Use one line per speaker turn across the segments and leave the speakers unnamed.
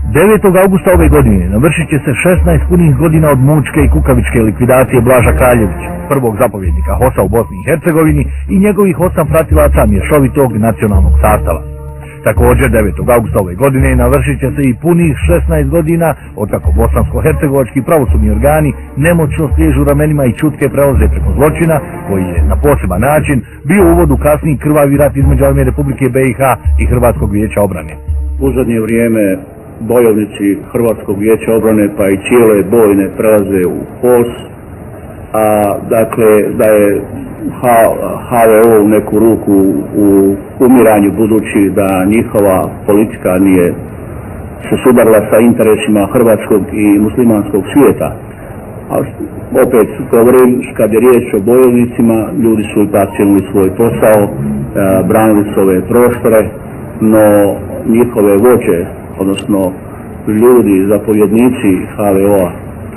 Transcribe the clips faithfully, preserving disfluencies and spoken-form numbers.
devetog augusta ove godine navršit će se šesnaest punih godina od mučke i kukavičke likvidacije Blaža Kraljevića, prvog zapovjednika H O S-a u Bosni i Hercegovini i njegovih osam pratilaca mješovitog nacionalnog sastava. Također devetog augusta ove godine navršit će se i punih šesnaest godina od kako bosansko-hercegovački pravosudni organi nemoćno sliježu ramenima i čutke prelaze preko zločina koji je na poseban način bio uvod u kasniji krvavi rat između Armije Republike B i H i Hrvatskog vijeća obrane.
U zadnje vrijeme bojovnici Hrvatskog vijeća obrane pa i cijele bojne prelaze u H O S, a dakle da je H V O u neku ruku u umiranju budući da njihova politika nije se sudarila sa interesima hrvatskog i muslimanskog svijeta. A opet govorim, kad je riječ o bojovnicima, ljudi su ipak činili svoj posao, e, branili su ove prostore, no njihove vođe, odnosno ljudi, zapovjednici H V O-a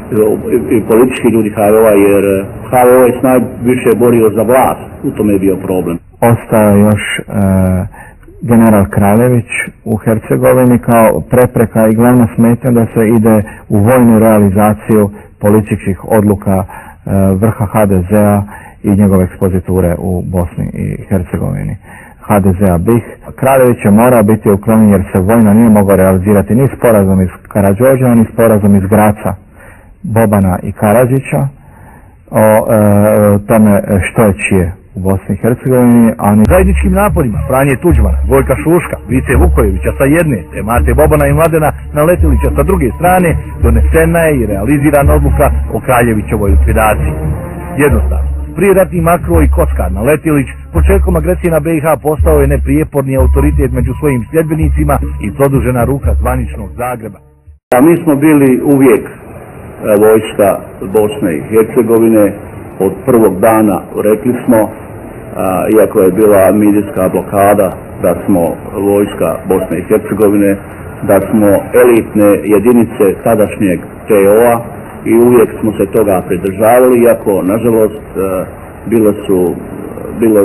i politički ljudi H V O-a, jer H V O je najviše borio za vlast, u tome je bio problem.
Ostao još e, general Kraljević u Hercegovini kao prepreka i glavna smetnja da se ide u vojnu realizaciju političkih odluka e, vrha H D Z-a i njegove ekspoziture u Bosni i Hercegovini. H D Z-a B i H. Kraljević je morao biti uklonjen jer se vojno nije mogao realizirati ni sporazum iz Karađorđa, ni sporazum iz Graca, Bobana i Karadžića o e, tome što je čije u Bosni i Hercegovini, a ni
zajedničkim naporima Franje Tuđmana, Gojka Šuška, Vice Vukojevića sa jedne, te Mate Bobana i Mladena Naletilića sa druge strane, donesena je i realizirana odluka o Kraljevićevoj likvidaciji. Jednostavno, prijeratni makro i kockar Naletilić početkom agresije na B i H postao je neprijeporni autoritet među svojim sljedbenicima i produžena ruka zvaničnog Zagreba.
A mi smo bili uvijek vojska Bosne i Hercegovine, od prvog dana rekli smo, a, iako je bila medijska blokada, da smo vojska Bosne i Hercegovine, da smo elitne jedinice tadašnjeg T O-a i uvijek smo se toga pridržavali, iako nažalost bile su, bile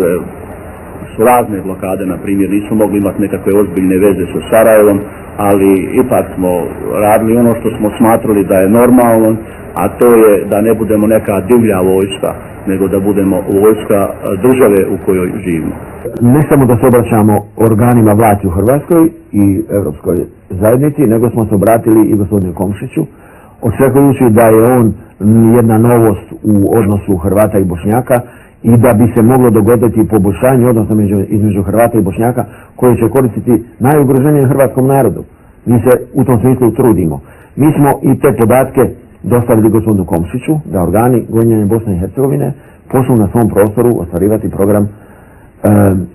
su razne blokade, na primjer nismo mogli imati nekakve ozbiljne veze sa Sarajevom, ali ipak smo radili ono što smo smatrali da je normalno, a to je da ne budemo neka divlja vojska, nego da budemo vojska države u kojoj živimo.
Ne samo da se obraćamo organima vlasti u Hrvatskoj i Europskoj zajednici, nego smo se obratili i gospodinu Komšiću, očekujući da je on jedna novost u odnosu Hrvata i Bošnjaka i da bi se moglo dogoditi poboljšanje odnosa između Hrvata i Bošnjaka koji će koristiti najugroženijem hrvatskom narodu. Mi se u tom smislu trudimo. Mi smo i te podatke dostavili gospodinu Komšiću da organi gonjenja Bosne i Hercegovine počnu na svom prostoru ostvarivati program e, e,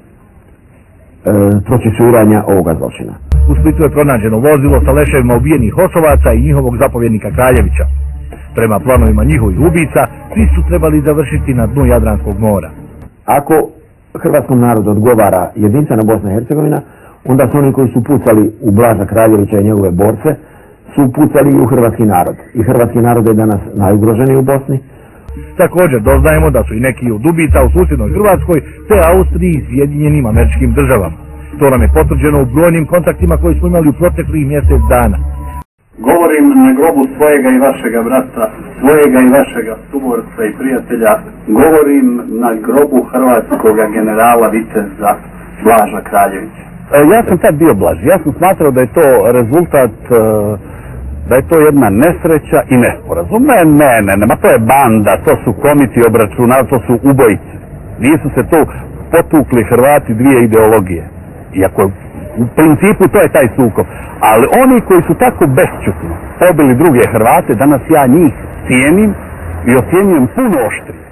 procesuiranja ovoga zločina.
U Splitu je pronađeno vozilo sa leševima ubijenih Hosovaca i njihovog zapovjednika Kraljevića. Prema planovima njihovih ubica, svi su trebali završiti na dnu Jadranskog mora.
Ako hrvatskom narodu odgovara jedinstvena Bosna i Hercegovina, onda su oni koji su pucali u Blaža Kraljevića i njegove borce, su pucali i u hrvatski narod. I hrvatski narod je danas najugroženiji u Bosni.
Također doznajemo da su i neki od ubica u susjednoj Hrvatskoj, te Austriji i Sjedinjenim Američkim Državama. To nam je potvrđeno u brojnim kontaktima koji smo imali u proteklih mjesec dana.
Govorim na grobu svojega i vašega brata, svojega i vašega suborca i prijatelja. Govorim na grobu hrvatskog generala viteza Blaža Kraljevića.
E, ja sam tad bio blaži. Ja sam smatrao da je to rezultat, e, da je to jedna nesreća i nesporazum. Ne, ne, ne, ne, ma to je banda, to su komiti obračuna, to su ubojice. Nisu se tu potukli Hrvati dvije ideologije. Iako u principu to je taj sukob. Ali oni koji su tako bešćutno pobili druge Hrvate, danas ja njih cijenim i ocjenjujem puno oštrije.